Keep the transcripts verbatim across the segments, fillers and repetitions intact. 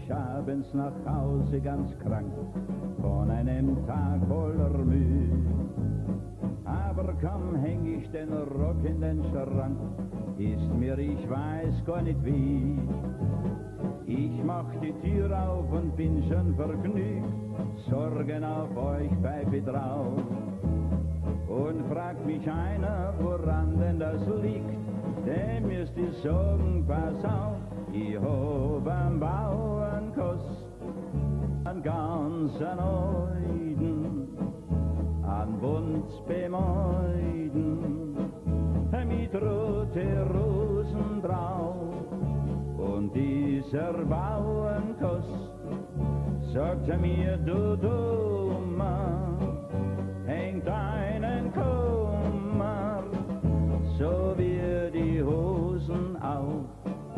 ich abends nach Hause ganz krank, von einem Tag voller Mühe. Aber kaum häng ich den Rock in den Schrank, ist mir, ich weiß gar nicht wie. Ich mach die Tür auf und bin schon vergnügt, Sorgen auf euch Pfeife drauf. Und fragt mich einer, woran denn das liegt, dem müsst ihr sagen, pass auf, ich hab am Bauernkost an ganzen Euden, an Buntsbemäuden, mit rote Rosen drauf. Und dieser Bauernkost sagte mir, du Dummer, hängt einen Kummer, so wie die Hosen auf.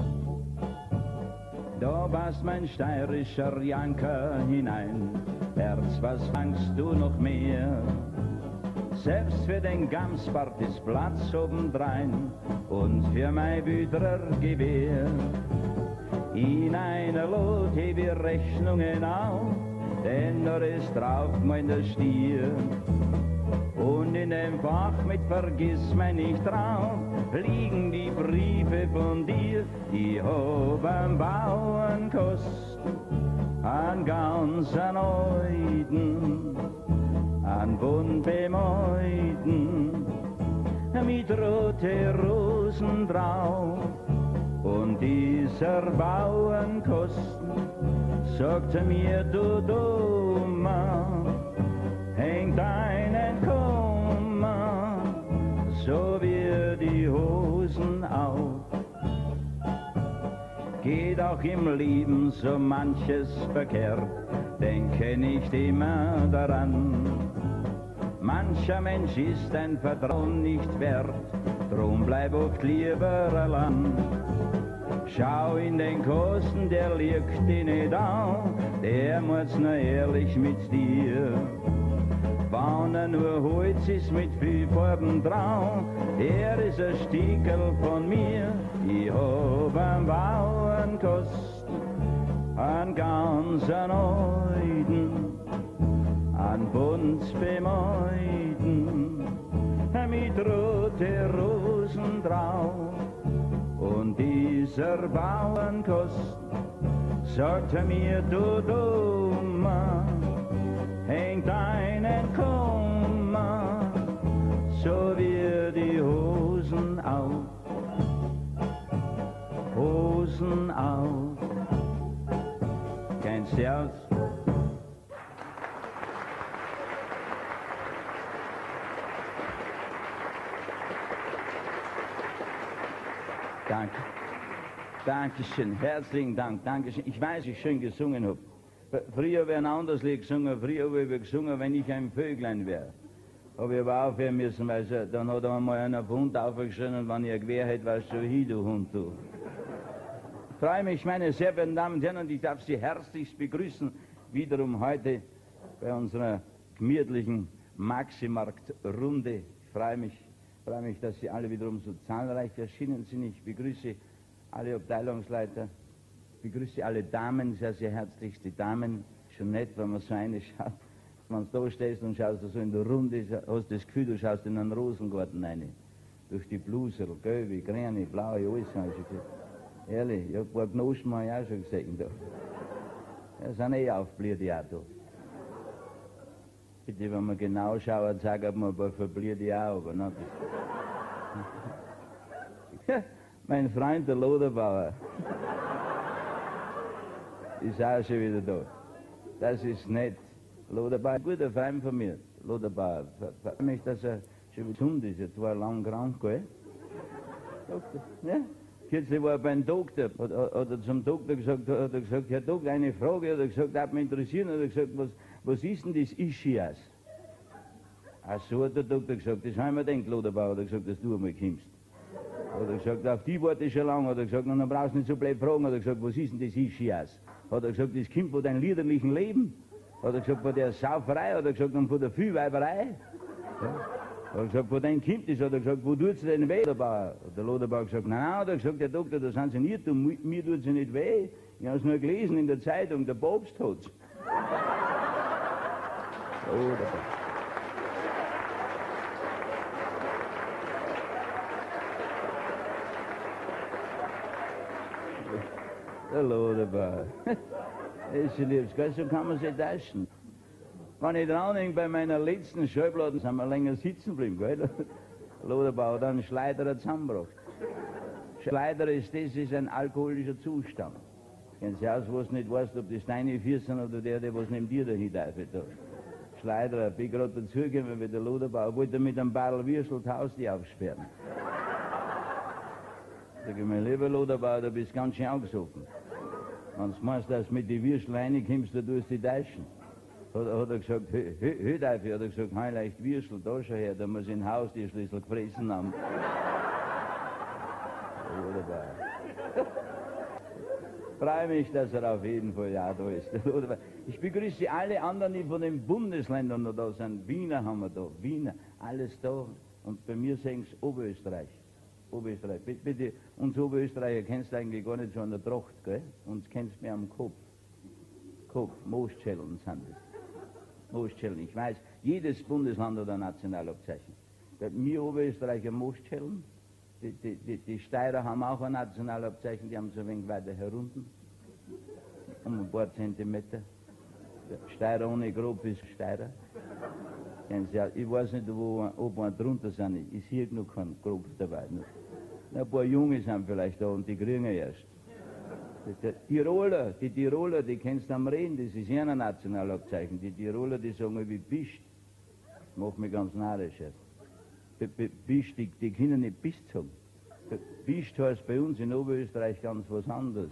Da passt mein steirischer Janker hinein, Herz, was fangst du noch mehr? Selbst für den Gamsbart ist Platz obendrein und für mein Büdrer Gewehr. In einer Lot heb ich Rechnungen auf, denn da ist drauf mein der Stier. Und in dem Fach mit Vergiss mir nicht drauf, liegen die Briefe von dir. Ich hab am Bauernkost an ganzen Euden, an Buntbemäuden, mit rote Rosen drauf. Und dieser Bauernkost sagte mir, du Dummer, hängt einen Kummer, so wie die Hosen auf. Geht auch im Leben so manches verkehrt, denke nicht immer daran. Mancher Mensch ist ein Vertrauen nicht wert, drum bleib oft lieber allein. Schau in den Kosten, der liegt dir nicht an, der muss nur ehrlich mit dir. Wenn er nur Holz ist mit viel Farben drauf, er ist ein Stickel von mir. Ich hab am Bauernkost an ganzen Euden, an Buntsbemäuden, mit rote Rosen drauf. Und dieser Bauernkost sagte mir, du Dummer, hängt einen Kummer, so wie die Hosen auf, Hosen auf. Kennst du aus? Danke. Dankeschön, herzlichen Dank, Dankeschön. Ich weiß, ich schön gesungen habe. Früher wäre ein anderes Lied gesungen, früher habe ich gesungen, wenn ich ein Vöglein wäre. Habe ich aber aufhören müssen, weil so, dann hat einmal einer Hund aufgeschrien und wenn ich ein Gewehr hätte, warst du hin, du Hund, du. Ich freue mich, meine sehr verehrten Damen und Herren, und ich darf Sie herzlichst begrüßen, wiederum heute bei unserer gemütlichen Maximarkt-Runde. Ich freue mich. Ich freue mich, dass Sie alle wiederum so zahlreich erschienen sind. Ich begrüße alle Abteilungsleiter, ich begrüße alle Damen, sehr, sehr herzlichst. Die Damen, schon nett, wenn man so eine schaut. Wenn du da stehst und schaust so in der Runde, hast du das Gefühl, du schaust in einen Rosengarten rein. Durch die Bluse, gelbe, grüne, blaue, alles. Ehrlich, ich habe ein paar Knospen auch schon gesehen. Da. Ja, sind eh aufbliert, die auch da. Bitte, wenn man genau schaut, sagt man, aber verbliert die auch. Aber, ne? Ja, mein Freund, der Loderbauer, ist auch schon wieder da. Das ist nett. Loderbauer, ein guter Freund von mir, Loderbauer. Ich freue mich, dass er schon wieder gesund ist. Er war lang krank, gell? Doktor, ja? Kürzlich war er beim Doktor, hat, hat er zum Doktor gesagt, hat er gesagt, Herr Doktor, eine Frage, hat er gesagt, hat mich interessiert, hat er gesagt, was, was ist denn das Ischias? Ach so, hat der Doktor gesagt, das haben wir gedacht, Loderbauer, hat er gesagt, dass du einmal kommst. Hat er gesagt, auf die warte ich schon lange, hat er gesagt, und dann brauchst du nicht so blöd fragen, hat er gesagt, was ist denn das Ischias? Hat er gesagt, das kommt von deinem liederlichen Leben. Hat er gesagt, von der Sauferei, hat er gesagt, und von der Vielweiberei. Ja. Er hat gesagt, wo denn kommt das? Hat er gesagt, wo tut's denn weh? Der Bauer. Der Loderbauer hat gesagt, nein, nein, hat er gesagt, der Doktor, da sind Sie nicht, mir, mir tut sie nicht weh. Ich habe es nur gelesen in der Zeitung, der Papst hat's. Loderbauer. Der Loderbauer. Das ist liebes, gell? So kann man sich täuschen. Wenn ich dran denke, bei meiner letzten Schallplatte sind wir länger sitzen geblieben, gell? Loderbauer, dann Schleiderer zusammengebracht. Schleiderer ist das, ist ein alkoholischer Zustand. Kennen Sie aus, wo du nicht weißt, ob das deine Füße sind oder der, der was neben dir dahin darf. Schleiderer, bin gerade dazugekommen, weil der Loderbauer wollte mit einem Barrel Würstel das Haus die aufsperren. Sag ich mir, lieber Loderbauer, du bist ganz schön angesoffen. Wenn du meinst, dass du mit den Würstel reinkommst, dann tust du die Taschen. Hat, hat er gesagt, hör dafür, hat er gesagt, heim leicht Würstel, da schon her, da muss ich im Haus die Schlüssel gefressen haben. Loderbauer. Freue mich, dass er auf jeden Fall ja da ist. Ich begrüße alle anderen, die von den Bundesländern noch da sind. Wiener haben wir da, Wiener, alles da. Und bei mir sagen sie Oberösterreich. Oberösterreich. Bitte, bitte, uns Oberösterreicher kennst du eigentlich gar nicht so an der Tracht, gell? Uns kennst du mehr am Kopf. Kopf, Moostschellen sind das. Moostschellen. Ich weiß, jedes Bundesland hat ein Nationalabzeichen. Bei mir Oberösterreicher Moostschellen. Die, die, die, die Steirer haben auch ein Nationalabzeichen, die haben so ein wenig weiter herunten. Um ein paar Zentimeter. Der Steirer ohne grob ist Steirer. Ich weiß nicht, wo, ob wir drunter sind. Ich sehe noch keinen grob dabei. Ein paar Junge sind vielleicht da und die kriegen wir erst. Die Tiroler, die Tiroler, die kennst du am Reden, das ist ja ein Nationalabzeichen. Die Tiroler, die sagen wie Bischt. Das macht mich ganz narrisch. Bischt, die, die können nicht Bischt sagen. Bischt heißt bei uns in Oberösterreich ganz was anderes.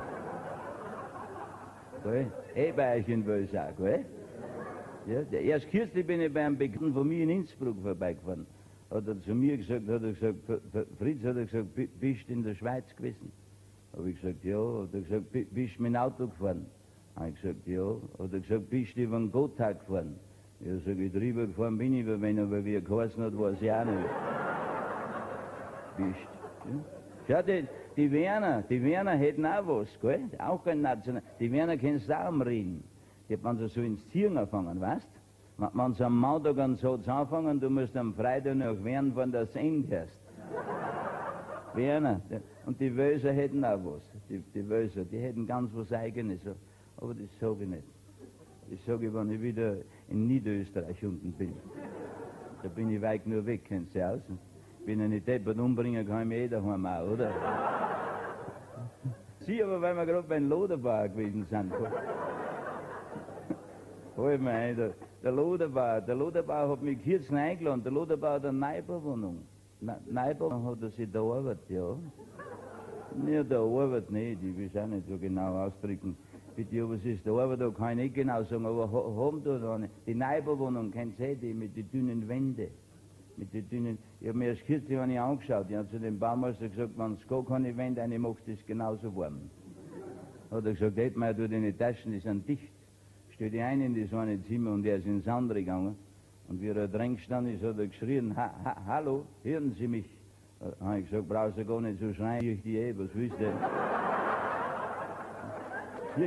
Eh bei euch in Wölsau, gell? Ja, erst kürzlich bin ich bei einem Bekannten von mir in Innsbruck vorbeigefahren. Hat er zu mir gesagt, hat er gesagt, Fritz, hat er gesagt, bist du in der Schweiz gewesen? Habe ich gesagt, ja. Hat er gesagt, bist du mit dem Auto gefahren? Habe ich gesagt, ja. Hat er gesagt, bist du über den Gotthard gefahren? Ja, sag ich, drüber gefahren bin ich über wen, aber wie er geheißen hat, weiß ich auch nicht. Bist ja. Schau, die, die Werner, die Werner hätten auch was, gell? Auch kein National. Die Werner kennst du auch am Reden. Die hat man so ins Zieren anfangen, weißt du? Wenn sie am Montag einen Satz anfangen, du musst am Freitag noch werden, von der Ende hörst. Werner. Und die Wölser hätten auch was. Die, die Wölser, die hätten ganz was Eigenes. Aber das sage ich nicht. Das sage ich, wenn ich wieder in Niederösterreich unten bin. Da bin ich weit nur weg, kennst du aus? Wenn ich nicht deppert umbringen kann, ich mich eh daheim auch, oder? Sie aber, weil wir gerade beim Loderbauer gewesen sind. Halt mal ein, der, der Loderbauer, der Loderbauer hat mich kürzlich eingeladen. Der Loderbauer hat eine Neubauwohnung. Ne, Neubauwohnung hat er sich da arbeitet, ja. Ja, der Arbeit nicht, ich will es auch nicht so genau ausdrücken. Bitte, was ist der Arbeit, da kann ich nicht genau sagen, aber haben da da eine. Die Neubauwohnung, kennt ihr die, mit den dünnen Wänden. Mit den dünnen, ich habe mir erst kürzlich eine angeschaut, ich habe zu dem Baumeister gesagt, wenn es gar keine Wände eine machst, ist es genauso warm. Hat er gesagt, hätte man ja deine Taschen, die sind dicht. Stell dich ein in das eine Zimmer und er ist ins andere gegangen. Und wie er drin gestanden ist, hat er geschrien, ha, ha, hallo, hören Sie mich? Da habe ich gesagt, brauchst du gar nicht so schreien, ich die eh, was willst du denn? Hier.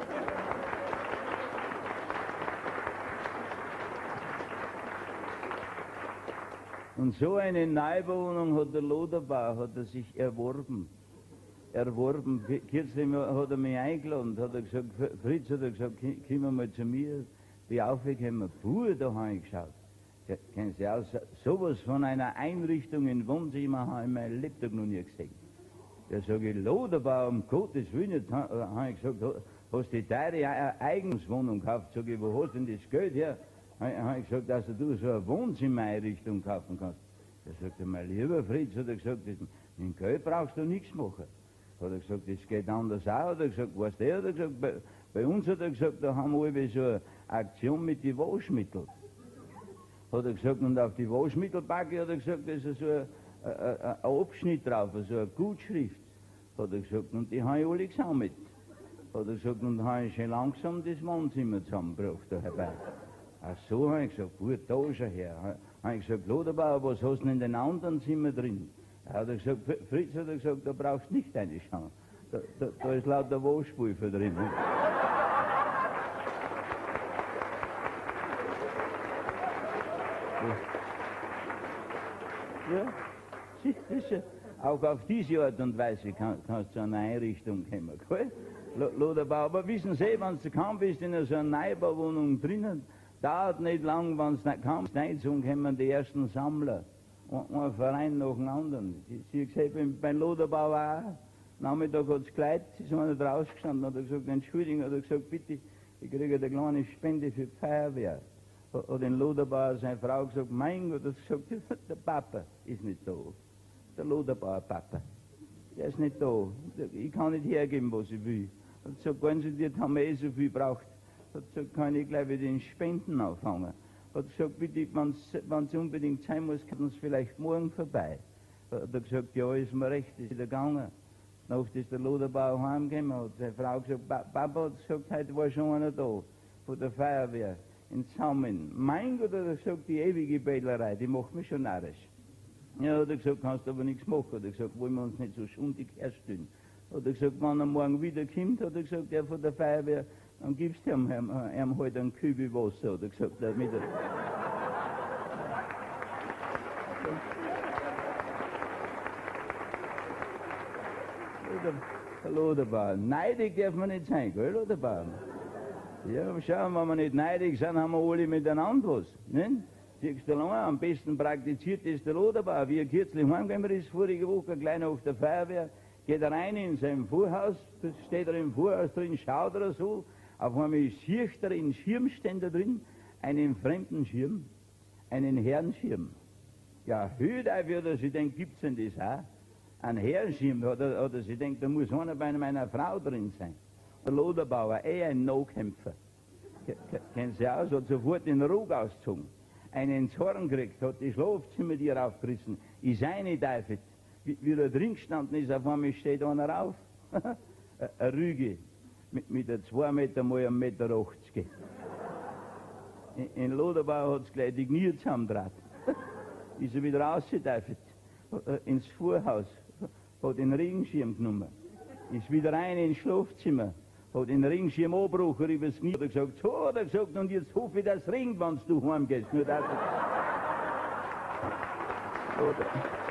Und so eine Neubauwohnung hat der Loderbauer, hat er sich erworben. Erworben. Kürzlich hat er mich eingeladen, hat er gesagt, Fritz hat er gesagt, komm mal zu mir, bin aufgekommen, puh, da habe ich geschaut. Ja, kennen Sie aus, sowas von einer Einrichtung in Wohnzimmer habe ich mein Lebtag noch nie gesehen. Da sage ich, Loderbauer, um Gottes Willen, jetzt habe ich gesagt, hast du deine Eigenswohnung gekauft? Sag ich, wo hast du denn das Geld her? Habe ich gesagt, dass du so eine Wohnzimmereinrichtung kaufen kannst. Da sagt er, mein lieber Fritz, hat er gesagt, mit Geld brauchst du nichts machen. Hat er gesagt, das geht anders auch. Hat er gesagt, weißt du, hat er gesagt, bei, bei uns hat er gesagt, da haben wir so eine Aktion mit den Waschmitteln. Hat er gesagt, und auf die Waschmittelpacke hat er gesagt, da ist so ein, ein, ein Abschnitt drauf, so eine Gutschrift. Hat er gesagt, und die habe ich alle gesammelt. Hat er gesagt, und habe ich schon langsam das Wohnzimmer zusammengebracht da herbei. Ach so, habe ich gesagt, gut, da ist er her. Habe ich gesagt, Loderbauer, was hast du denn in den anderen Zimmer drin? Er hat gesagt, Fritz hat er gesagt, da brauchst du nicht reinschauen. Da, da, da ist lauter Waschpulver drin. Ja, sicher. Auch auf diese Art und Weise kann, kannst du zu einer Einrichtung kommen. Loderbau, aber wissen Sie, wenn du kaum bist in so einer Neubauwohnung drinnen, dauert nicht lang, wenn du kaum reinzogen, kommen die ersten Sammler. Und ein Verein nach dem anderen. Sie hat gesehen, beim Loderbau auch. Nachmittag hat es Kleid, ist einer draußen gestanden, hat er gesagt, Entschuldigung, hat er gesagt, bitte, ich kriege eine kleine Spende für die Feuerwehr. Hat den Loderbauer seine Frau gesagt, mein Gott, hat er gesagt, der Papa ist nicht da. Der Loderbauer Papa, der ist nicht da. Ich kann nicht hergeben, was ich will. Hat gesagt, wenn Sie das haben wir eh so viel braucht. Hat gesagt, kann ich gleich wieder den Spenden auffangen. Hat gesagt, bitte, wenn es unbedingt sein muss, kommen Sie vielleicht morgen vorbei. Hat er gesagt, ja, ist mir recht, ist wieder gegangen. Nach ist der Loderbauer heimgekommen, hat seine Frau gesagt, Papa hat gesagt, heute war schon einer da, von der Feuerwehr, in Saumen. Mein Gott, hat er gesagt, die ewige Bettlerei, die macht mich schon narrisch. Ja, hat er gesagt, kannst aber nichts machen, hat er gesagt, wollen wir uns nicht so schundig herstellen. Hat er gesagt, wenn er morgen wieder kommt, hat er gesagt, der von der Feuerwehr, dann gibst du ihm, ihm, ihm halt einen Kübel Wasser, hat er gesagt, damit er... Der Loderbauer. Neidig darf man nicht sein, gell, Loderbauer? Ja, schauen, wenn wir nicht neidig sind, haben wir alle miteinander was. Nicht? Siehst du lang, am besten praktiziert ist der Loderbauer. Wie er kürzlich heimgekommen ist, vorige Woche, gleich auf der Feuerwehr, geht er rein in sein Vorhaus, steht er im Vorhaus drin, schaut er so, auf einmal sieht er einen Schirmständer drin, einen fremden Schirm, einen Herrenschirm. Ja, hüt würde er sich denken, gibt's denn das auch? Ein Herrenschirm, hat er, hat er sich denkt, da muss einer bei meiner Frau drin sein. Der Loderbauer, eh ein No-Kämpfer. Kennen Sie aus, hat sofort den Rug ausgezogen, einen Zorn gekriegt, hat die Schlafzimmer die raufgerissen, ist eingeteifelt. Wie, wie er drin gestanden ist, auf einmal steht einer auf. Eine Rüge mit, mit einer zwei Meter mal einem Meter achtzig. In, in Loderbauer hat es gleich die Knie zusammengedraht. Ist er wieder rausgeteifelt, ins Vorhaus, hat den Regenschirm genommen, ist wieder rein ins Schlafzimmer, hat den Regenschirm abgebrochen übers Knie, hat er gesagt, so hat er gesagt, und jetzt hoffe ich, dass es regnet, wenn du heimgehst. Nur das. Oder.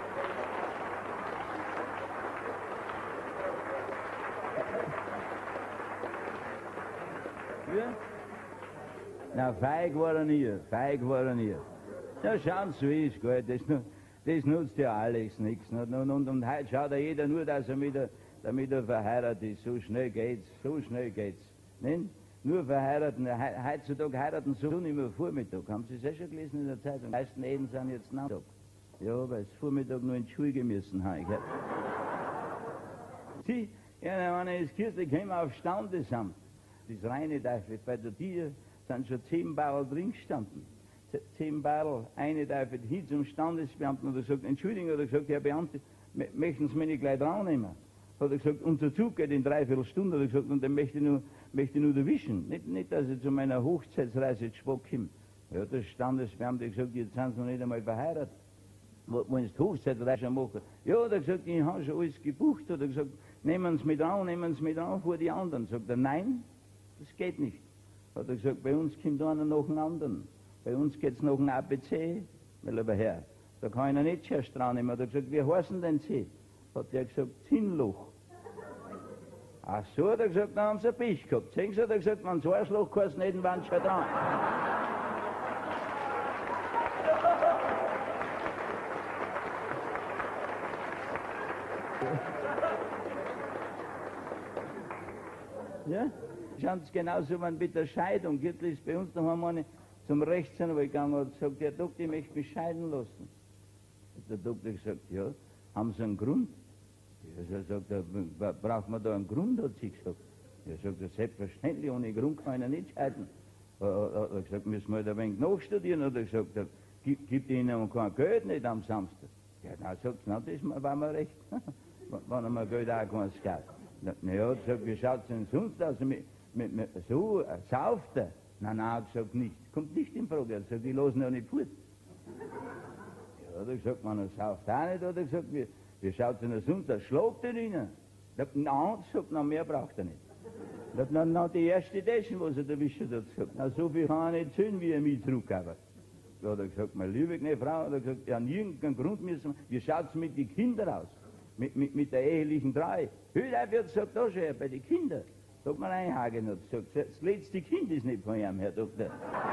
Ja? Na, feig war er nie, feig war er nie. Ja, schauen Sie, wie es geht, das, das nutzt ja alles nichts. Und, und, und, und heute schaut ja jeder nur, dass er mit der, damit er verheiratet ist. So schnell geht's, so schnell geht's. Nicht? Nur verheiraten, he, heutzutage heiraten so nicht mehr Vormittag. Haben Sie es eh schon gelesen in der Zeitung? Die meisten Ehen sind jetzt Nachmittag. Ja, weil sie Vormittag nur in die Schule müssen haben. Sie, ja, wenn er ins Kirche gekommen auf Standesamt, das reine Teufel, bei der Tür sind schon zehn Barrel drin gestanden. Zehn Barrel, eine Teufel hin zum Standesbeamten und er sagt, Entschuldigung, hat er gesagt, Herr Beamte, möchten Sie mich nicht gleich drannehmen? Hat er gesagt, unser Zug geht in dreiviertel Stunde, hat er gesagt, und dann möchte ich nur, möchte ich nur erwischen. Nicht, nicht, dass ich zu meiner Hochzeitsreise zu spät komme. Ja, der Standesbeamte hat gesagt, jetzt sind Sie noch nicht einmal verheiratet. Wollen Sie die Hochzeitsreise machen? Ja, hat er gesagt, ich habe schon alles gebucht. Hat er gesagt, nehmen Sie mich dran, nehmen Sie mich dran vor die anderen. Sagt er, nein, das geht nicht. Hat er gesagt, bei uns kommt einer nach dem anderen. Bei uns geht es nach dem A B C, mein lieber Herr. Da kann ich nicht zuerst dran nehmen. Hat er gesagt, wie heißen denn Sie? Hat er gesagt, Zinnloch. Ach so, hat er gesagt, dann haben Sie ein Pech gehabt. Sehen Sie, hat er gesagt, wenn Sie Arschloch geheißen hätten, waren Sie schon dran. Ja? Schauen Sie genauso, wenn mit der Scheidung, Gürtel ist bei uns, da haben wir eine zum Rechtsanwalt gegangen und gesagt, der Doktor, ich möchte mich scheiden lassen. Hat der Doktor gesagt, ja, haben Sie einen Grund? Ja, er sagt, da braucht man da einen Grund, hat sie gesagt. Er sagt, das selbstverständlich, ohne Grund kann ich nicht scheiden. Er hat gesagt, müssen wir halt ein wenig nachstudieren, hat er gesagt, da gibt Ihnen kein Geld nicht am Samstag. Ja, dann sagt er, das war mir recht, wenn er mir Geld auch keins gab. Na ja, sagt, wie schaut es denn sonst aus? Mit, mit, mit, so, äh, sauft er? Nein, nein, hat gesagt, nicht. Kommt nicht in Frage. Er sagt, die lassen ja nicht fort. Hat er gesagt, man sauft auch nicht, hat er gesagt, wie, wie schaut denn das aus, das schlägt den rein. Ich hab nein, sagt, noch mehr braucht er nicht. Ich hab dann noch die erste Taschen, was er erwischt hat, gesagt, na so viel kann er nicht zählen, wie er mich zurückgab. Da hat er gesagt, meine liebe kleine Frau, hat er gesagt, ja, an irgendeinem Grund müssen wir, wie schaut's mit den Kindern aus? Mit, mit, mit der ehelichen Treue. Heute wird gesagt, da schon, bei den Kindern. Da hat man einhaken und gesagt, das letzte Kind ist nicht von ihm, Herr Doktor.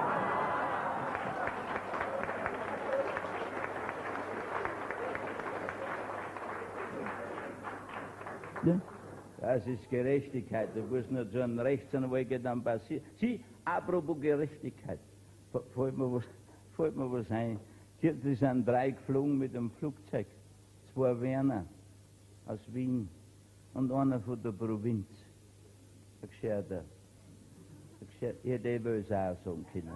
Ja? Das ist Gerechtigkeit. Da muss nur so ein Rechtsanwalt dann passieren. Sie, apropos Gerechtigkeit, fällt mir was, fällt mir was ein. Hier sind drei geflogen mit dem Flugzeug. Zwei Werner aus Wien und einer von der Provinz. Ein Gescheiter. Ein Gescheiter. Ich hätte eben es auch sagen können.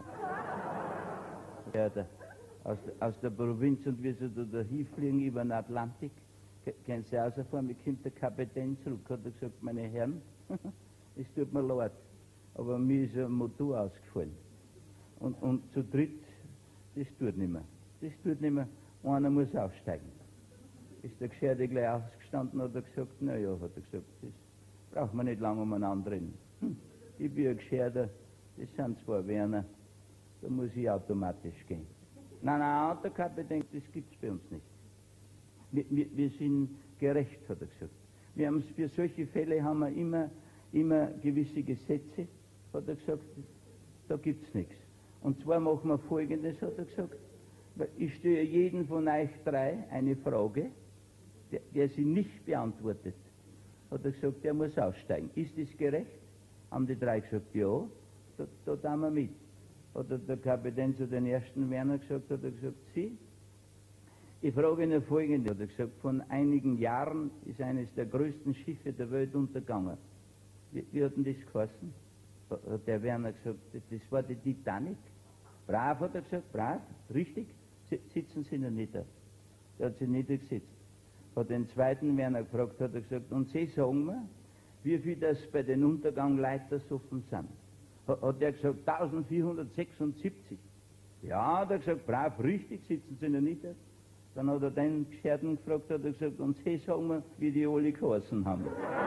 Ein Gescheiter. Aus, aus der Provinz, und wie sie da dahin fliegen über den Atlantik, können Sie rausfahren, wie kommt der Kapitän zurück? Hat er gesagt, meine Herren, es tut mir leid, aber mir ist ein Motor ausgefallen. Und, und zu dritt, das tut nicht mehr. Das tut nicht mehr. Einer muss aufsteigen. Ist der Gescheite gleich ausgestanden, hat er gesagt, na ja, hat er gesagt, das braucht man nicht lange umeinander reden. Hm, ich bin ein Gescheiter, das sind zwei Werner, da muss ich automatisch gehen. Nein, nein, der Kapitän, das gibt's bei uns nicht. Wir, wir, wir sind gerecht, hat er gesagt. Wir haben für solche Fälle haben wir immer, immer gewisse Gesetze, hat er gesagt, da gibt's nichts. Und zwar machen wir Folgendes, hat er gesagt, ich stelle jeden von euch drei eine Frage, der, der sie nicht beantwortet, hat er gesagt, der muss aussteigen. Ist das gerecht? Haben die drei gesagt, ja, da, da tun wir mit. Hat der Kapitän zu den ersten Werner gesagt, hat er gesagt, Sie, ich frage Ihnen Folgendes, hat er gesagt, von einigen Jahren ist eines der größten Schiffe der Welt untergegangen. Wie, wie hat denn das geheißen? Hat der Werner gesagt, das war die Titanic. Brav, hat er gesagt, brav, richtig, sitzen Sie noch nicht da. Der hat sich niedergesetzt. Hat den zweiten Werner gefragt, hat er gesagt, und Sie sagen mir, wie viel das bei den Untergang Leitersoffen sind. Hat er gesagt, eintausendvierhundertsechsundsiebzig. Ja, hat er gesagt, brav, richtig, sitzen Sie noch nicht da. Dann hat er den Gescherten gefragt, hat er gesagt, und Sie sagen mir, wie die alle geheißen haben.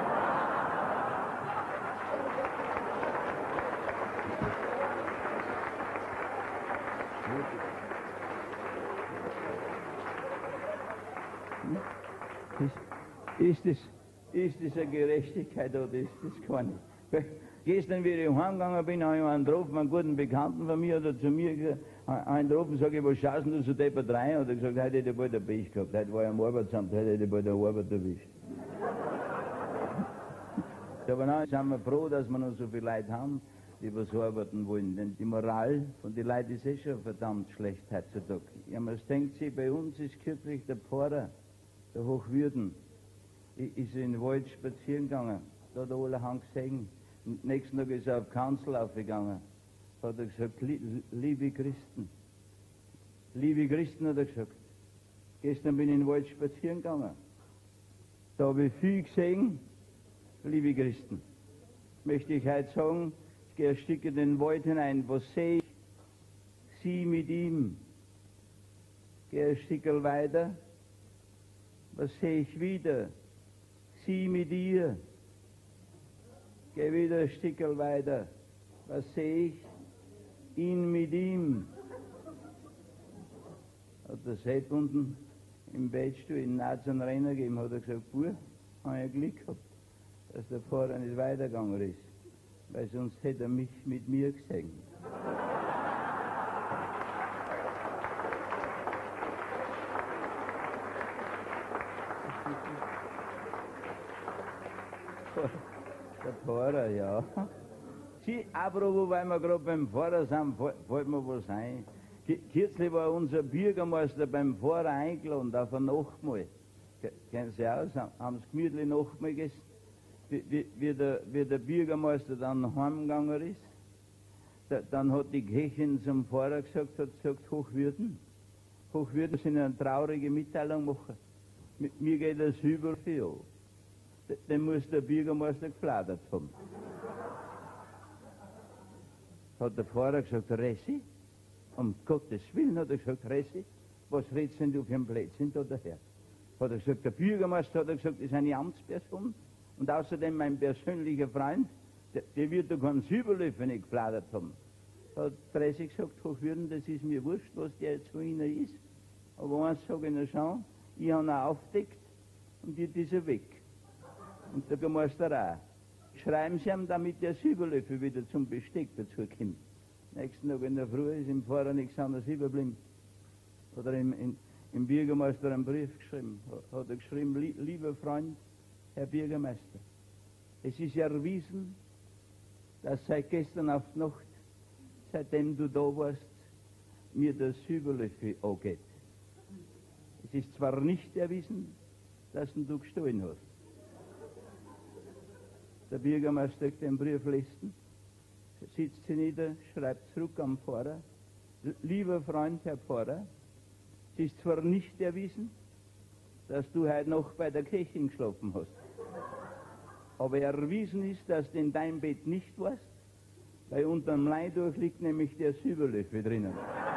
Ist, ist, das, ist das eine Gerechtigkeit oder ist das keine? Gestern, wie ich heimgegangen bin, habe ich einen getroffen, einen guten Bekannten von mir, oder zu mir gesagt, einen getroffen, sage ich, was schaust du so deppert rein? Hat er gesagt, heute hätte ich bald ein Pech gehabt, heute war ich am Arbeitsamt, heute hätte ich bald eine Arbeit erwischt. Aber nein, sind wir froh, dass wir noch so viele Leute haben, die was arbeiten wollen, denn die Moral von den Leuten ist eh schon verdammt schlecht heutzutage. Ja, man denkt sich, bei uns ist kürzlich der Pfarrer, der Hochwürden, ist in den Wald spazieren gegangen, da hat er alle Hand gesehen. Am nächsten Tag ist er auf Kanzel aufgegangen, hat er gesagt, liebe Christen, liebe Christen, hat er gesagt, gestern bin ich in den Wald spazieren gegangen, da habe ich viel gesehen, liebe Christen, möchte ich heute sagen, ich gehe ein Stück in den Wald hinein, was sehe ich? Sie mit ihm. Gehe ein Stück weiter, was sehe ich wieder? Sie mit ihr. Geh wieder ein Stück weiter. Was sehe ich? Ihn mit ihm. Hat der Sepp unten im Bettstuhl in Naz einen Renner gegeben, hat er gesagt, Bub, habe ich Glück gehabt, dass der Pfarrer nicht weitergegangen ist, weil sonst hätte er mich mit mir gesehen. Der Pfarrer, ja. Sie, apropos, weil wir gerade beim Pfarrer sind, fällt mir was ein. Kürzlich war unser Bürgermeister beim Pfarrer eingeladen auf ein Nachtmahl. Kennen Sie aus? Haben Sie gemütlich Nachtmahl gegessen? Wie, wie, wie, der, wie der Bürgermeister dann heimgegangen ist, da, dann hat die Köchin zum Pfarrer gesagt, hat gesagt, Hochwürden, Hochwürden sind eine traurige Mitteilung machen. Mit mir geht das über viel. Den muss der Bürgermeister gefladert haben. Hat der Pfarrer gesagt, Ressi, um Gottes Willen, hat er gesagt, Ressi, was redest denn du für ein Blödsinn da daher? Hat er gesagt, der Bürgermeister hat er gesagt, das ist eine Amtsperson und außerdem mein persönlicher Freund, der, der wird da keinen Silberlöffel nicht gefladert haben. Hat Tracy gesagt, Hochwürden, das ist mir wurscht, was der jetzt von Ihnen ist, aber eins sage ich Ihnen schon, ich habe ihn aufgedeckt und jetzt ist er weg. Und der Meister auch. Schreiben Sie ihm, damit der Silberlöffel wieder zum Besteck dazu kommt. Nächsten Tag in der Früh ist im Pfarrer nichts anderes überblieben. Hat er im, in, im Bürgermeister einen Brief geschrieben. Hat er geschrieben, lieber Freund, Herr Bürgermeister, es ist erwiesen, dass seit gestern auf die Nacht, seitdem du da warst, mir der Silberlöffel angeht. Es ist zwar nicht erwiesen, dass du gestohlen hast. Der Bürgermeister den Brief liest, sitzt sie nieder, schreibt zurück am Pfarrer, lieber Freund, Herr Pfarrer, es ist zwar nicht erwiesen, dass du heute noch bei der Köchin geschlafen hast, aber erwiesen ist, dass du in deinem Bett nicht warst, weil unterm Leidtuch liegt nämlich der Silberlöffel drinnen.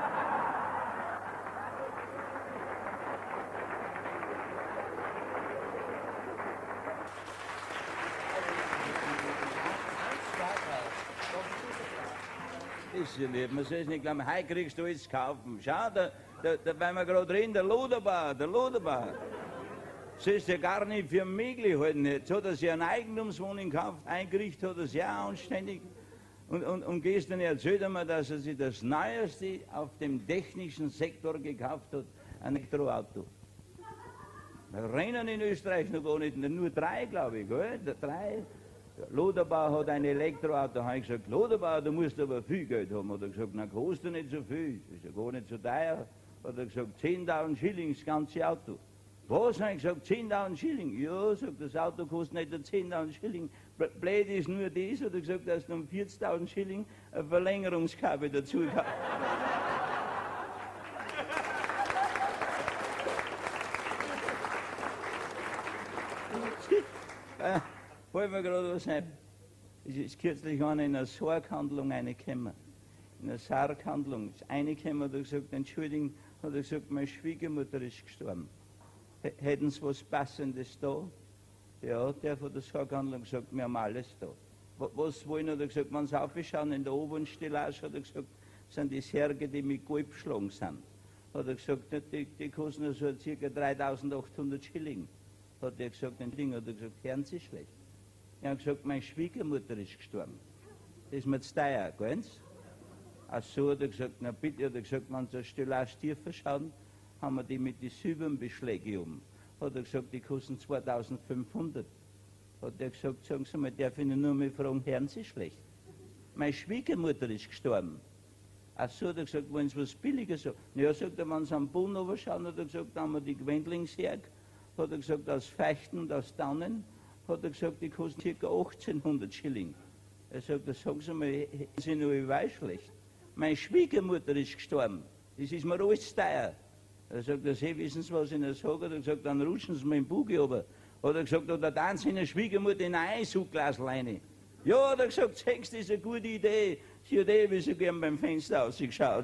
Ist ja nicht, man soll es nicht glauben, heute kriegst du alles kaufen. Schau, da, da, da weil wir gerade reden, der Loderbauer, der Loderbauer. Das ist ja gar nicht für möglich halten. Jetzt hat er sich eine Eigentumswohnung gekauft, eingerichtet hat er sich auch anständig. Und, und, und gestern erzählt er mir, dass er sich das Neueste auf dem technischen Sektor gekauft hat, ein Elektroauto. Da rennen in Österreich noch gar nicht, nur drei, glaube ich, gell? Drei. Loderbauer hat ein Elektroauto, da habe ich gesagt, Loderbauer, du musst aber viel Geld haben. Hat er gesagt, na kostet nicht so viel, das ist ja gar nicht so teuer. Hat er gesagt, zehntausend Schilling das ganze Auto. Was? Habe ich gesagt, zehntausend Schilling? Ja, sagt, das Auto kostet nicht zehntausend Schilling. Blöd ist nur das, hat er gesagt, dass du um vierzigtausend Schilling eine Verlängerungskabel dazu kaufst. äh, Fällt mir gerade was ein. Es ist kürzlich einer in einer Sarghandlung reingekommen. In einer Sarghandlung ist reingekommen, hat er gesagt, entschuldigen, hat er gesagt, meine Schwiegermutter ist gestorben. H hätten Sie was Passendes da? Ja, der von der Sarghandlung gesagt, wir haben alles da. W was wollen, hat er gesagt, wenn Sie aufschauen, in der oberen Stellage, hat er gesagt, sind die Särge, die mit Gold beschlagen sind. Hat er gesagt, die, die kosten so ca. dreitausendachthundert Schilling. Hat er gesagt, den Ding, hat er gesagt, hören Sie schlecht. Er hat gesagt, meine Schwiegermutter ist gestorben. Das ist mir zu teuer, gell? Ach so, hat er gesagt, na bitte, hat er gesagt, wenn Sie eine Stellage tiefer schauen, haben wir die mit den Silberbeschlägen um. Hat er gesagt, die kosten zweitausendfünfhundert. Hat er gesagt, sagen Sie mal, darf ich Ihnen nur mal fragen, hören Sie schlecht? Meine Schwiegermutter ist gestorben. Ach so, hat er gesagt, wollen Sie was Billiges haben? Ja, sagt er, wenn Sie am Boden runterschauen, hat er gesagt, da haben wir die Gwendlingshärg. Hat er gesagt, aus Feichten und aus Tannen. Hat er gesagt, die kosten ca. achtzehnhundert Schilling. Er sagt, das sagen Sie mal, hätten Sie nur weiß schlecht. Meine Schwiegermutter ist gestorben. Das ist mir alles teuer. Er sagt, das hey, wissen Sie, was ich Ihnen sage? Hat er gesagt, dann rutschen Sie mir im Buggy runter. Hat er gesagt, da tanzen Sie in der Schwiegermutter in ein Eishugglas rein. Ja, hat er gesagt, Sex, das ist eine gute Idee. Sie hat eh wie so gern beim Fenster ausgeschaut.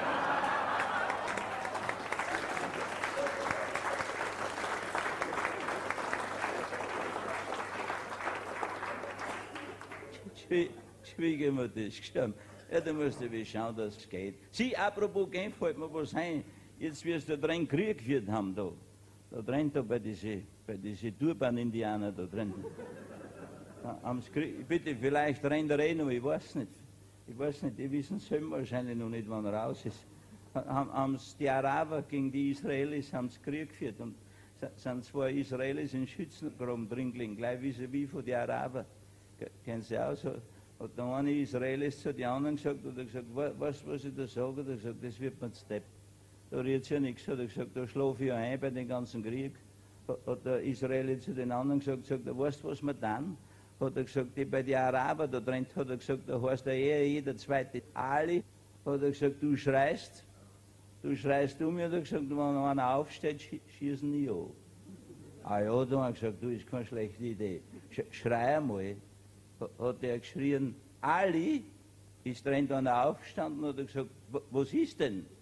Schwiegermutter ist gestorben. Ja, da musst du wie schauen, dass es geht. Sie, apropos Genf, fällt mir was ein. Jetzt wirst du da drin Krieg geführt haben, da. Da drin, da bei diesen bei diese Turban-Indianer da drin. Da, bitte, vielleicht rennt er eh noch, ich weiß nicht. Ich weiß nicht, die wissen es selber wahrscheinlich noch nicht, wann er raus ist. Haben die Araber gegen die Israelis haben Krieg geführt und sind zwei Israelis in Schützengraben drin gelegen, gleich wie wie von den Arabern. Kennen Sie auch so? Hat der eine Israelis zu den anderen gesagt, hat er gesagt, weißt du, was ich da sage? Hat er gesagt, das wird mir zu depp. Da rührt ja nichts. Hat er gesagt, da schlafe ich ja ein bei dem ganzen Krieg. Hat der Israeli zu den anderen gesagt, sagt er, weißt du, was wir dann? Hat er gesagt, die bei den Arabern da drin, hat er gesagt, da heißt er eher jeder zweite Ali. Hat er gesagt, du schreist, du schreist um mir, hat er gesagt, wenn einer aufsteht, schießen die an. Ah ja, da hat er gesagt, du, ist keine schlechte Idee. Schrei einmal. Hat er geschrien, Ali, ist drin dann aufgestanden und hat gesagt, was ist denn?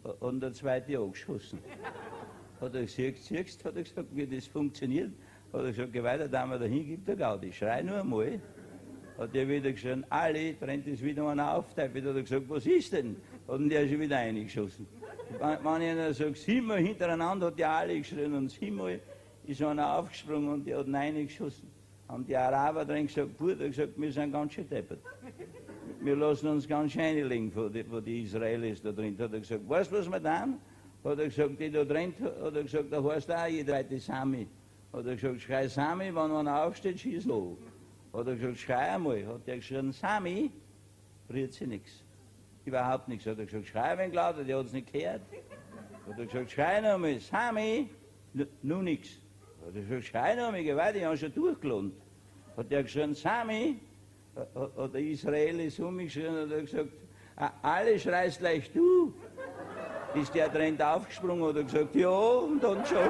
Und der zweite angeschossen. Hat er gesagt, siehst du, hat er gesagt, wie das funktioniert? Hat er gesagt, geh weiter, da wir dahin, gibt der Gaudi. Schrei nur einmal. Hat er wieder geschrien, alle, brennt es wieder einer auf. Da hat er gesagt, was ist denn? Hat der schon wieder reingeschossen. Wenn einer sagt, siebenmal hintereinander, hat der alle geschrien und siebenmal ist einer aufgesprungen und der hat ihn reingeschossen. Haben die Araber drin gesagt, Bruder, hat gesagt, wir sind ganz schön deppert. Wir lassen uns ganz schön reinlegen von die, von die Israelis da drin. Hat er gesagt, weißt du, was wir tun? Hat er gesagt, die da drin, hat er gesagt, da heißt auch jeder zweite Sami. Hat er gesagt, schrei Sami, wenn einer aufsteht, schieß los. Hat er gesagt, schrei einmal. Hat er geschrien, Sami, rührt sich nichts. Überhaupt nichts. Hat er gesagt, schrei ein wenig lauter, der hat es nicht gehört. Hat er gesagt, schrei noch einmal, Sami, nur nichts. Hat er gesagt, schrei noch einmal, geh weiter, die haben schon durchgelohnt. Hat er geschrien, Sami, hat der Israelis um mich geschrien, hat er gesagt, alle schreist gleich du. Ist der drin aufgesprungen, hat er gesagt, ja, und dann schon.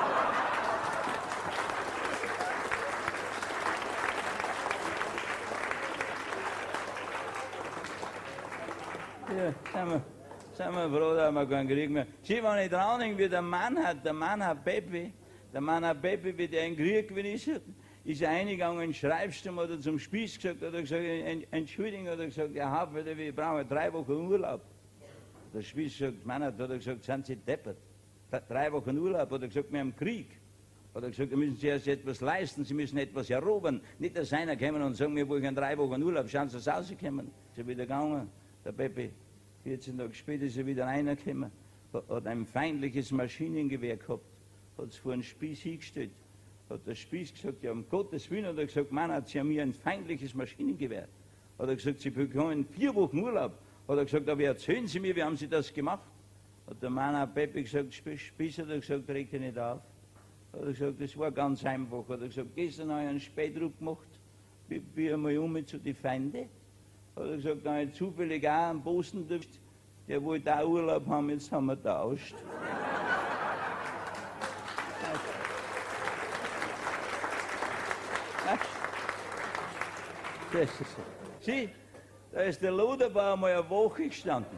Ja, sind wir, sind wir froh, dass wir keinen Krieg mehr. Sieh, wenn ich dran denke, wie der Mann hat, der Mann hat Pepe, der Mann hat Pepe, wie der in den Krieg gewesen ist, ist er eingegangen, schreibst du, hat er zum Spieß gesagt, hat er gesagt, Entschuldigung, hat er gesagt, ja, hab, wir brauchen drei Wochen Urlaub. Der Spieß sagt, Mann, hat er gesagt, sind Sie deppert? Drei Wochen Urlaub, hat er gesagt, wir haben Krieg. Hat er gesagt, da müssen Sie erst etwas leisten, Sie müssen etwas erobern. Nicht, dass einer kommen und sagen, wir wollen drei Wochen Urlaub, schauen Sie, dass Sie rauskommen. Ist er wieder gegangen, der Pepe. vierzehn Tage später ist er wieder reingekommen, hat ein feindliches Maschinengewehr gehabt, hat es vor den Spieß hingestellt. Hat der Spieß gesagt, ja, um Gottes Willen, hat er gesagt, Mann, hat Sie haben hier ein feindliches Maschinengewehr. Hat er gesagt, Sie bekommen vier Wochen Urlaub. Hat er gesagt, aber erzählen Sie mir, wie haben Sie das gemacht? Hat der Mann an Pepe gesagt, Spieß, hat er gesagt, reg dich nicht auf. Hat er gesagt, das war ganz einfach. Hat er gesagt, gestern habe ich einen Spähdruck gemacht, bin einmal um zu den Feinden. Hat er gesagt, da habe ich zufällig auch einen Posten erwischt, der wollte auch Urlaub haben, jetzt haben wir tauscht. Das ist so. Sieh, da ist der Loderbauer mal eine Woche gestanden.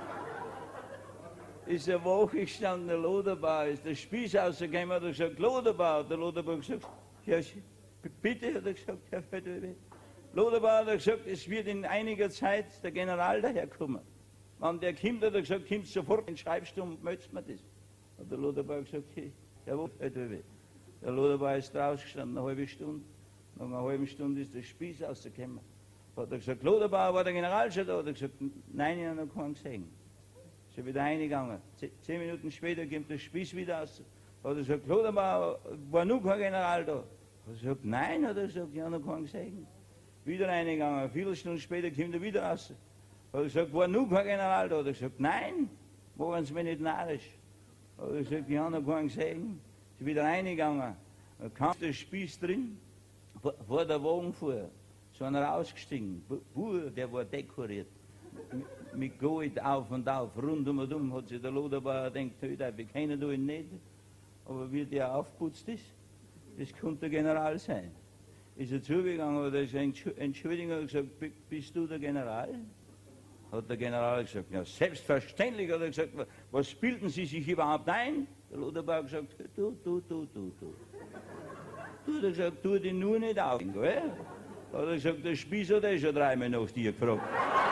Ist eine Woche gestanden, der Loderbauer, ist der Spieß rausgekommen, hat er gesagt, Loderbauer, der Loderbauer hat gesagt, ja, bitte, hat er gesagt, Herr Feldwebel. Loderbauer hat er gesagt, es wird in einiger Zeit der General daherkommen. Wenn der kommt, hat er gesagt, kommt sofort in den Schreibsturm und meldest mir das. Hat der Loderbauer gesagt, hey, jawohl, Feldwebel. Der Loderbauer ist rausgestanden, eine halbe Stunde. Nach einer halben Stunde ist der Spieß rausgekommen. Hat er gesagt, Loderbauer, war der General schon da? Hat er gesagt, nein, ich habe noch keinen gesehen. Ist er wieder reingegangen. Zehn Minuten später kommt der Spieß wieder raus. Hat er gesagt, Loderbauer, war noch kein General da? Hat er gesagt, nein, hat er gesagt, ich habe noch keinen gesehen. Wieder reingegangen. Eine Viertelstunde später kommt er wieder raus. Hat er gesagt, war noch kein General da? Hat er gesagt, nein, machen Sie mich nicht narrisch. Hat er gesagt, ich habe noch keinen gesehen. Ist wieder reingegangen. Da kam der Spieß drin, vor der Wagen vor. So einer rausgestiegen, Bur, der war dekoriert, mit Gold auf und auf, rundum und um, hat sich der Loderbauer gedacht, wir kennen ihn nicht, aber wie der aufputzt ist, das könnte der General sein. Ist er zugegangen, hat er gesagt, Entschuldigung, hat er gesagt, bist du der General? Hat der General gesagt, ja, selbstverständlich, hat er gesagt, was bilden Sie sich überhaupt ein? Der Loderbauer hat gesagt, du, du, du, du, du. Du, hat er gesagt, tu dich nur nicht auf, gell? Hat er gesagt, der Spieß hat eh schon dreimal nach dir gefragt.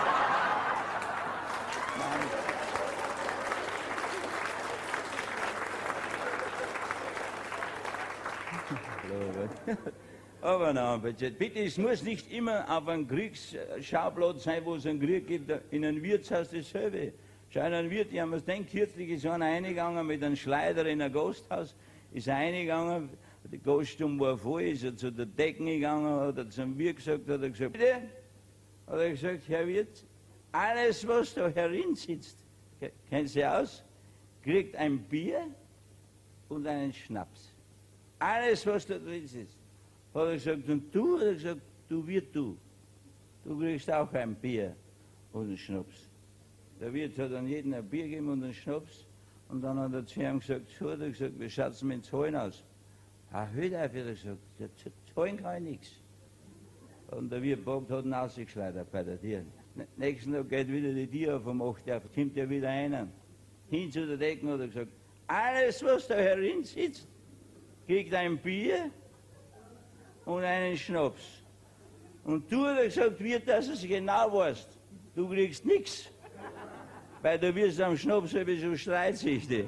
Aber nein, bitte, bitte, es muss nicht immer auf einem Kriegsschauplatz sein, wo es einen Krieg gibt, in einem Wirtshaus dasselbe. Schau, in einem Wirt, ich habe mir gedacht, kürzlich ist einer reingegangen mit einem Schleider in ein Gasthaus, ist er reingegangen, der Gaststurm war voll, ist er zu der Decken gegangen, hat er zum Wirt gesagt, hat er gesagt, bitte, hat er gesagt, Herr Wirt, alles, was da herin sitzt, kennen Sie aus, kriegt ein Bier und einen Schnaps. Alles, was da drin sitzt. Hat er gesagt, und du, hat er gesagt, du Wirt, du, du kriegst auch ein Bier und einen Schnaps. Der Wirt hat an jeden ein Bier gegeben und einen Schnaps, und dann hat er zu ihm gesagt, so, hat er gesagt, wie schaut es mit den Zahlen aus? Ah, hört auf, hat er gesagt, ja, zahlen kann ich nichts. Und der Wirt Bogt hat ihn ausgeschleudert bei der Tür. Nächsten Tag geht wieder die Tür auf um acht Uhr, kommt er wieder rein. hin zu der Decke und hat gesagt, alles, was da herin sitzt, kriegt ein Bier und einen Schnaps. Und du, hat er gesagt, wird, dass du es genau weißt, du kriegst nichts, weil du wirst am Schnaps sowieso streitsüchtig.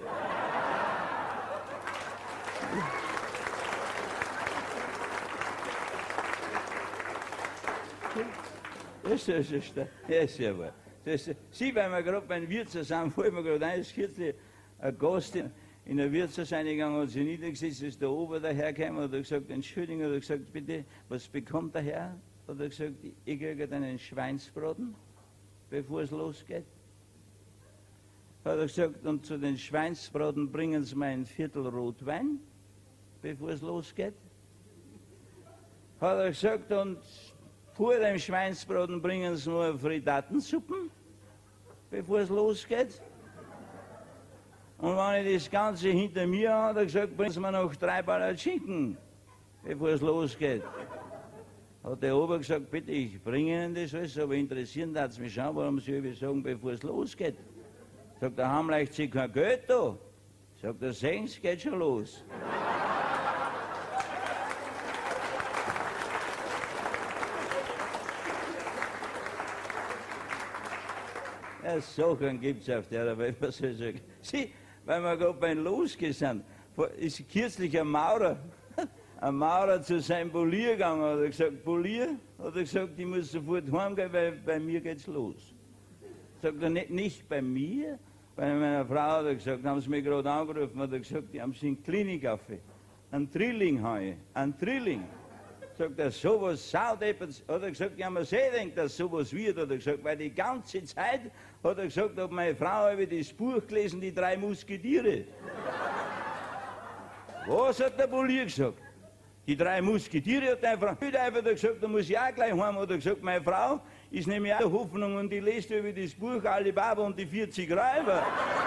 Das ist, das ist, das ist ja wahr. Das ist, Sie, weil wir gerade beim Wirtshaus sind, fällt mir gerade ein, das kürzlich ein Gast in, in der Wirtshaus reingegangen, hat sich niedergesetzt, ist der Ober dahergekommen, hat er gesagt, Entschuldigung, hat er gesagt, bitte, was bekommt der Herr? Hat er gesagt, ich kriege einen Schweinsbraten, bevor es losgeht. Hat er gesagt, und zu den Schweinsbraten bringen Sie mir ein Viertel Rotwein, bevor es losgeht. Hat er gesagt, und vor dem Schweinsbraten bringen Sie nur Frittatensuppen, bevor es losgeht. Und wenn ich das Ganze hinter mir habe, hat er gesagt, bringen Sie mir noch drei Baller Schinken, bevor es losgeht. Hat der Ober gesagt, bitte, ich bringe Ihnen das alles, aber interessieren darf es mich schon, warum Sie über sagen, bevor es losgeht. Sagt er, haben leicht Sie kein Geld da? Sagt er, sehen Sie, geht schon los. Ja, Sachen gibt es auf der Welt, was soll ich sagen. Sieh, weil wir gerade beim Losgehen sind, ist kürzlich ein Maurer, ein Maurer zu seinem Polier gegangen, hat er gesagt, Polier, hat er gesagt, ich muss sofort heimgehen, weil bei mir geht's los. Sagt er, nicht, nicht bei mir, bei meiner Frau, hat er gesagt, haben sie mich gerade angerufen, hat er gesagt, die haben sie in Klinik auf, einen Trilling habe, einen Trilling. Sagt er, sowas saudeppert, hat er gesagt, ja, man seh denkt, dass sowas wird, hat er gesagt, weil die ganze Zeit, hat er gesagt, hat meine Frau über das Buch gelesen, die drei Musketiere. Was hat der Polier gesagt? Die drei Musketiere hat meine Frau, hat er gesagt, da muss ich auch gleich heim, hat er gesagt, meine Frau ist nämlich auch der Hoffnung und die liest über das Buch Alibaba und die vierzig Räuber.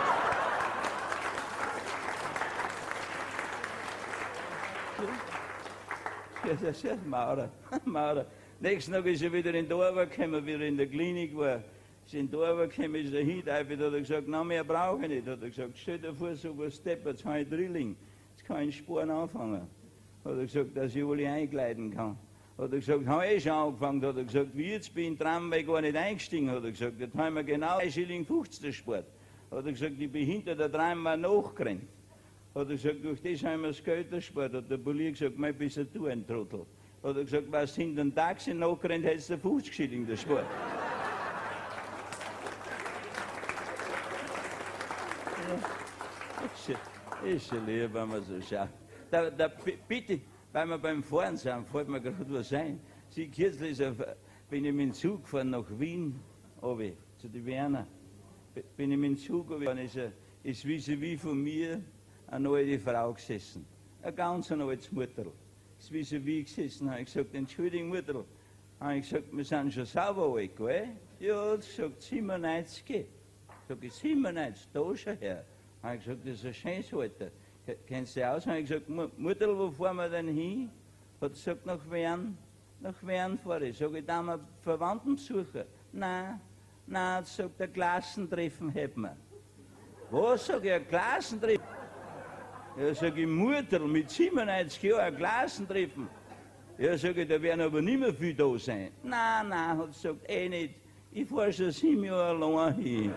Ja, das ist Maurer, Maurer. Nächsten Tag ist er wieder in die Arbeit gekommen, wie er in der Klinik war. Ist in die Arbeit gekommen, ist er hingeteifert, hat er gesagt, na mehr brauche ich nicht. Hat er gesagt, stell dir vor, so was deppert, jetzt habe ich Drilling, jetzt kann ich Sporen anfangen. Hat er gesagt, dass ich alle eingleiten kann. Hat er gesagt, habe ich schon angefangen. Hat er gesagt, wie jetzt bin ich in den Tramway gar nicht eingestiegen. Hat er gesagt, jetzt haben wir genau drei Schilling fünfzig der Sport. Hat er gesagt, ich bin hinter der Tramway nachgerannt. Hat er gesagt, durch das haben wir das Geld erspart. Hat der Polier gesagt, mein bist du ein Trottel. Hat er gesagt, was hinter dem Taxi nachgerannt, hättest du fünfzig Schilling der Sport. Ja, ist ja lieb, wenn man so schaut. Da, da, bitte, weil wir beim Fahren sind, fällt mir gerade was ein. Sie, kürzlich auf, bin ich mit dem Zug gefahren nach Wien, runter, zu den Werner. Bin ich mit dem Zug gefahren, ist, ist vis-à-vis von mir eine alte Frau gesessen. Ein ganz ein altes Mutterl. Ist vis-à-vis gesessen, habe ich gesagt, Entschuldigung, Mutterl. Habe ich gesagt, wir sind schon sauber alt, gell? Ja, hat gesagt, siebenundneunzig. Sag ich, siebenundneunzig, da schon her. Habe ich gesagt, das ist ein schönes Alter. Kennst du dich aus? Habe ich gesagt, Mutterl, wo fahren wir denn hin? Hat gesagt, nach Wern. Nach Wern fahre ich. Sag ich, da haben wir Verwandtenbesucher. Nein, nein, hat sagt, ein Klassentreffen hätten wir. Was, sag ich, ein Klassentreffen? Ja, sag ich, Mutterl, mit siebenundneunzig Jahren ein Klassentreffen. Ja, sag ich, da werden aber nicht mehr viel da sein. Nein, nein, hat gesagt, eh nicht. Ich fahre schon sieben Jahre allein hin.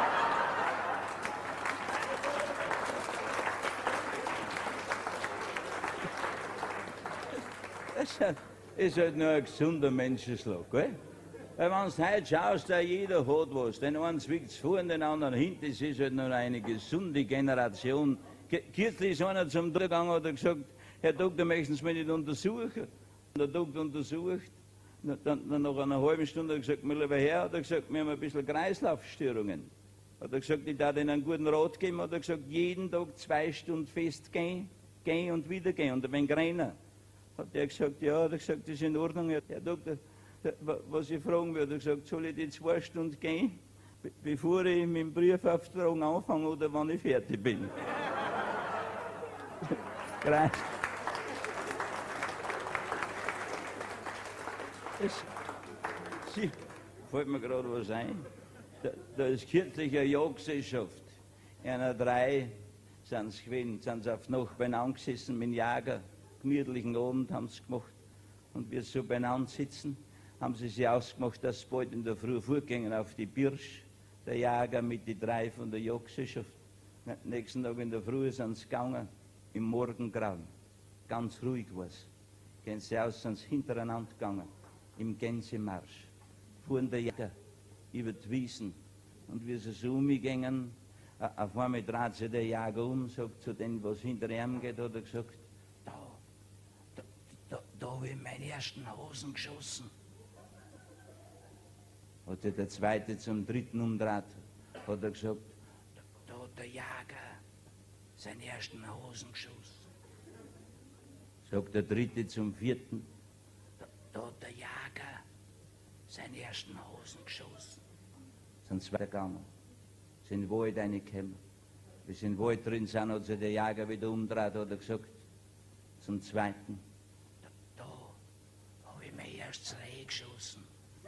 Das ist halt nur ein gesunder Menschenschlag, gell? Weil wenn du heute schaust, da jeder hat was. Den einen zwickt es vor und den anderen hinten. Das ist halt nur eine gesunde Generation. Kürzlich ist einer zum Doktor gegangen und hat gesagt, Herr Doktor, möchten Sie mich nicht untersuchen? Und der Doktor untersucht. Dann, dann nach einer halben Stunde hat er gesagt, mein lieber Herr, hat er gesagt, wir haben ein bisschen Kreislaufstörungen. Hat er gesagt, ich darf Ihnen einen guten Rat geben. Hat er gesagt, jeden Tag zwei Stunden fest gehen, gehen und wieder gehen und ein wenig rennen. Hat er gesagt, ja, hat er gesagt, das ist in Ordnung. Herr Doktor, was ich fragen würde, hat er gesagt, soll ich die zwei Stunden gehen, bevor ich mit dem Briefauftrag anfange oder wann ich fertig bin? Kreis. Es, sie, fällt mir gerade was ein. Da, da ist kürzlich eine Jagdgesellschaft einer drei sind sie gewesen, sind sie auf Nacht beieinander gesessen mit dem Jager, gemütlichen Abend haben sie gemacht. Und wir so beieinander sitzen, haben sie sich ausgemacht, dass sie bald in der Früh vorgingen auf die Birsch, der Jager mit den drei von der Jagdgesellschaft. Nächsten Tag in der Früh sind sie gegangen, im Morgengrauen. Ganz ruhig war es. Gehen sie aus, sind sie hintereinander gegangen, im Gänsemarsch. Fuhren der Jäger über die Wiesen. Und wie sie so umgingen, auf einmal dreht sich der Jäger um, sagt zu denen, was hinter ihm geht, hat er gesagt, da, da, da, da habe ich meine ersten Hosen geschossen. Hat sich der Zweite zum Dritten umdreht, hat er gesagt, da, da hat der Jäger seine ersten Hosen geschossen. Sagt der Dritte zum Vierten, da, da hat der Jäger seine ersten Hosen geschossen. Sind zwei gegangen, sind in den Wald reingekommen. Wie sie in den Wald drin sind, hat sich der Jäger wieder umgedreht, hat er gesagt, zum Zweiten, da, da habe ich mein erstes Reh geschossen.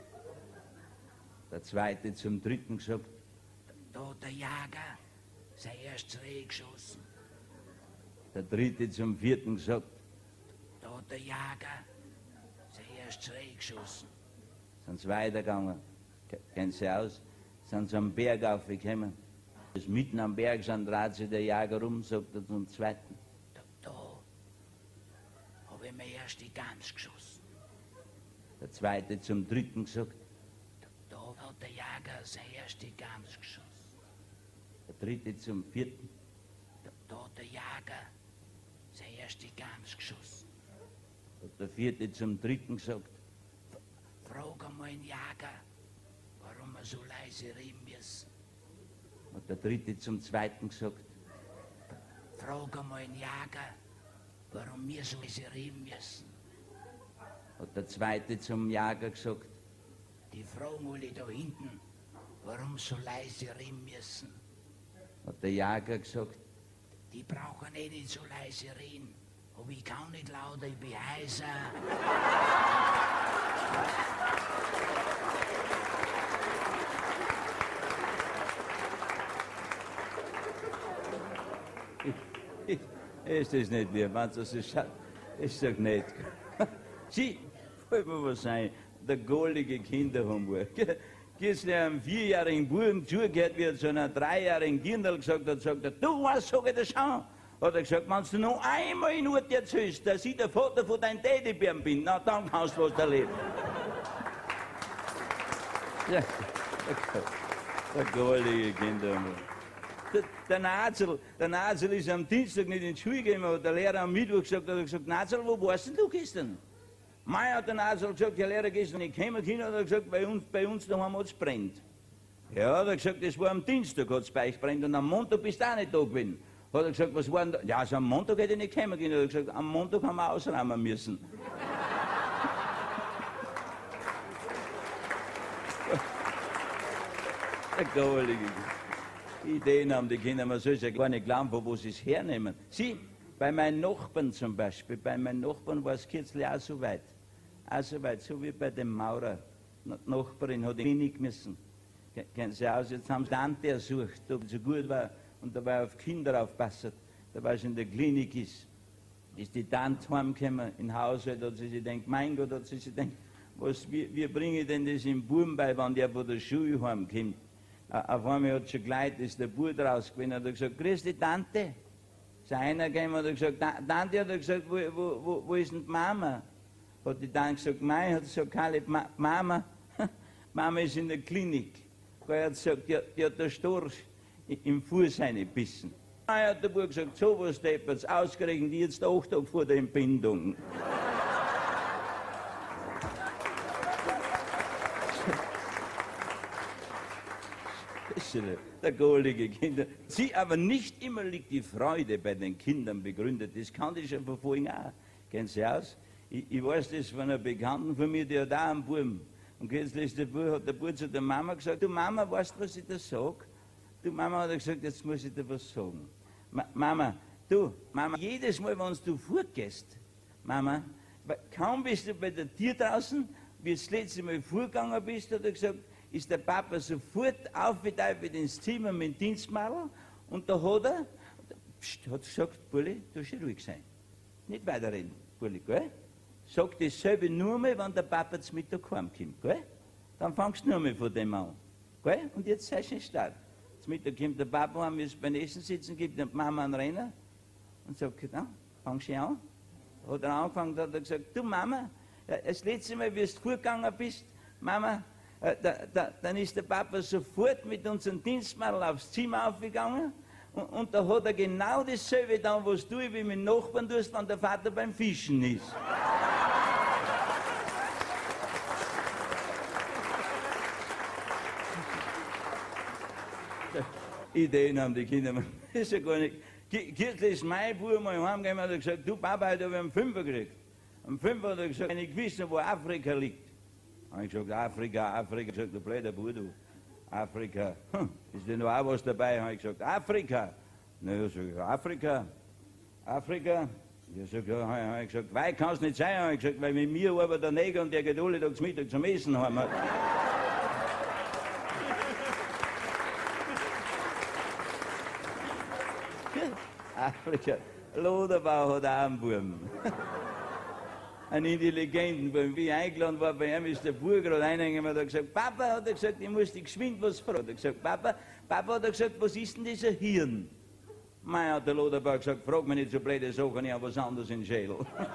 Der Zweite zum Dritten gesagt, da, da hat der Jäger sein erstes Reh geschossen. Der Dritte zum Vierten gesagt, da hat der Jäger sein erstes Reh geschossen. Sind sie weitergegangen, kennen sie aus, sind sie am Berg aufgekommen. Bis mitten am Berg sind, dreht sich der Jäger um, sagt er zum Zweiten, da, da habe ich mir erst die Gans geschossen. Der Zweite zum Dritten gesagt, da, da hat der Jäger seine erste Gans geschossen. Der Dritte zum Vierten, da, da hat der Jäger seine erste Gans geschossen. Und der Vierte zum Dritten gesagt, frag einmal einen Jäger, warum wir so leise reden müssen. Und der Dritte zum Zweiten gesagt, frag einmal einen Jäger, warum wir so leise reden müssen. Und der Zweite zum Jäger gesagt, die fragen alle da hinten, warum so leise reden müssen. Hat der Jäger gesagt, die brauchen eh nicht so leise reden, aber ich kann nicht lauter, ich bin heiser. Ist das nicht lieb, wenn das ist, ist doch nicht. Sie, wollen wir was sein, der goldige Kinderhumor. Gehst du einem vierjährigen Buben zugehört, wie er zu einer dreijährigen Kindl gesagt hat, sagt er, du, was sag ich dir schon? Hat er gesagt, wenn du noch einmal in Ort erzählst, dass ich der Vater von deinem Teddybären bin, na dann kannst du was erleben. Ja, der goldige Kinderhumor. Der, der Nazel, der Nazel ist am Dienstag nicht in die Schule gegangen, hat der Lehrer am Mittwoch gesagt, hat er gesagt, Nazel, wo warst denn du gestern? Mei hat der Nazel gesagt, der Lehrer gestern nicht gekommen, Kinder hat er gesagt, bei uns, bei uns daheim hat es brennt. Ja, hat er gesagt, das war am Dienstag, hat es bei euch brennt und am Montag bist du auch nicht da gewesen. Hat er gesagt, was war denn da? Ja, also am Montag hätte ich nicht gekommen, Kinder hat er gesagt, am Montag haben wir ausräumen müssen. Der goldige Ideen haben die Kinder, man soll ja gar nicht glauben, von wo sie es hernehmen. Sie, bei meinen Nachbarn zum Beispiel, bei meinen Nachbarn war es kürzlich auch so weit. Auch so weit, so wie bei dem Maurer. Die Nachbarin hat in die Klinik müssen. Kennen Sie aus, jetzt haben sie Tante ersucht, ob sie so gut war und dabei auf Kinder aufpasst, dabei sie in der Klinik ist. Ist die Tante heimgekommen, in Haushalt, hat sie sich gedacht, mein Gott, hat sie sich gedacht, was, wie, wie bringe ich denn das im Buben bei, wenn der von der Schule heimkommt? Auf einmal hat schon gleich, ist der Bub rausgewinnt, hat er gesagt, grüß die Tante. Ist einer gekommen, hat er gesagt, Tante, hat er gesagt, wo, wo, wo, wo ist denn die Mama? Hat die Tante gesagt, nein, hat gesagt, Kaleb, Mama, Mama ist in der Klinik. Er hat gesagt, die, die hat der Storch im Fuß reingebissen. Nein, hat der Bub gesagt, so was deppert's, ausgerechnet jetzt acht Tage vor der Entbindung. Der goldige Kinder. Sie, aber nicht immer liegt die Freude bei den Kindern begründet. Das kannte ich schon von vorhin auch. Kennen Sie aus? Ich, ich weiß das von einer Bekannten von mir, die hat auch einen Buben. Und jetzt ist der Bub, hat der Bub zu der Mama gesagt, du Mama, weißt du, was ich da sag? Du Mama, hat er gesagt, jetzt muss ich dir was sagen. Ma Mama, du, Mama, jedes Mal, wenn du vorgehst, Mama, kaum bist du bei der Tür draußen, wie du das letzte Mal vorgegangen bist, hat er gesagt, ist der Papa sofort aufgeteilt ins Zimmer mit dem Dienstmadel Und da hat er, pst, hat gesagt, Bulli, du musst ruhig sein. Nicht weiterreden, Bulli, gell? Sag dasselbe nur mal, wenn der Papa zum Mittag heimkommt, gell? Dann fangst du nur mal von dem an, gell? Und jetzt sei schon stark. Zum Mittag kommt der Papa heim, wir beim Essen sitzen, gibt der Mama einen Renner und sagt, na, fangst du an? Hat er angefangen, hat er gesagt, du Mama, das letzte Mal, wie du vorgegangen bist, Mama, da, da, dann ist der Papa sofort mit unserem Dienstmann aufs Zimmer aufgegangen und, und da hat er genau dasselbe getan, was du wie mit dem Nachbarn tust, wenn der Vater beim Fischen ist. Ideen haben die Kinder, das ist ja gar nicht. Kürzlich ist mein Bruder mal heimgegangen und hat gesagt, du Papa, heute habe ich einen Fünfer gekriegt. Einen Fünfer hat er gesagt, wenn ich wissen, wo Afrika liegt. Habe ich gesagt, Afrika, Afrika. Ich gesagt, du blöder Bruder, du. Afrika. Hm, ist denn noch auch was dabei? Habe ich gesagt, Afrika. Na ja, sag ich, Afrika. Afrika. Ja, sag, ja, habe ich gesagt, weit kann es nicht sein, habe ich gesagt, weil mit mir aber der Neger und der geht alle Tag zum Mittag zum Essen haben. Afrika. Loderbau hat auch einen Buben. Ein intelligenten Buben. Wie ich eingeladen war bei ihm, ist der Bub gerade reingegangen und hat gesagt, Papa, hat er gesagt, ich muss dich geschwind was fragen. Hat er gesagt, Papa, Papa, hat er gesagt, was ist denn dieser Hirn? Mei, hat der Loderbau gesagt, frag mich nicht so blöde Sachen, ich habe was anderes in den Schädel.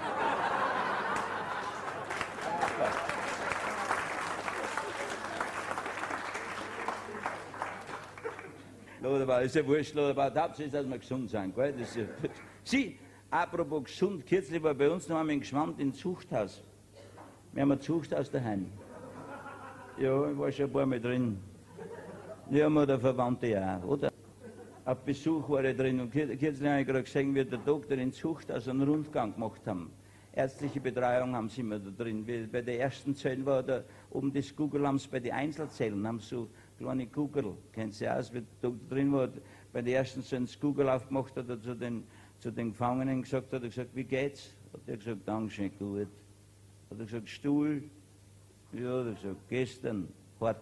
Loderbau, ist ja wurscht, Loderbau, die Hauptsache ist, dass wir gesund sind, gell? Das ist ja Sie, apropos gesund, kürzlich war bei uns noch einmal in Gschwand im Zuchthaus. Wir haben ein Zuchthaus daheim. Ja, ich war schon ein paar Mal drin. Ja, haben wir der Verwandte auch, oder? Auf Besuch war ich drin und kürzlich habe ich gerade gesehen, wie der Doktor in Zuchthaus einen Rundgang gemacht haben. Ärztliche Betreuung haben sie immer da drin. Bei den ersten Zellen war da oben das Google, haben sie bei den Einzelzellen, haben so kleine Google, kennt sie aus, wie der Doktor drin war, bei den ersten Zellen das Google aufgemacht hat, er zu den, zu den Gefangenen gesagt, hat er gesagt, wie geht's? Hat er gesagt, Dankeschön, gut. Hat er gesagt, Stuhl? Ja, hat er gesagt, gestern, hart.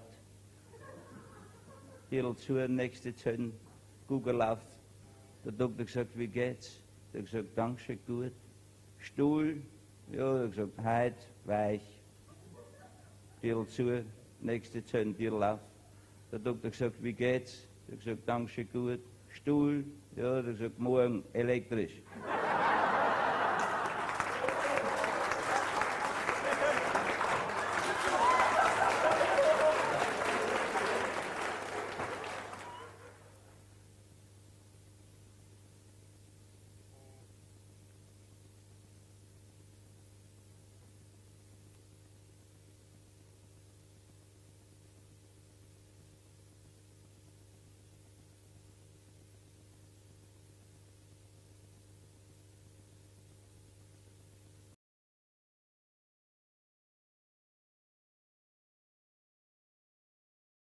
Titel zu, nächste Zellen, Google auf. Der Doktor hat gesagt, wie geht's? Hat er gesagt, Dankeschön, gut. Stuhl? Ja, hat er gesagt, heute, weich. Titel zu, nächste Zellen, Titel auf. Der Doktor hat gesagt, wie geht's? Er hat gesagt, Dankeschön, gut. Stuhl? Ja, er hat gesagt, morgen elektrisch.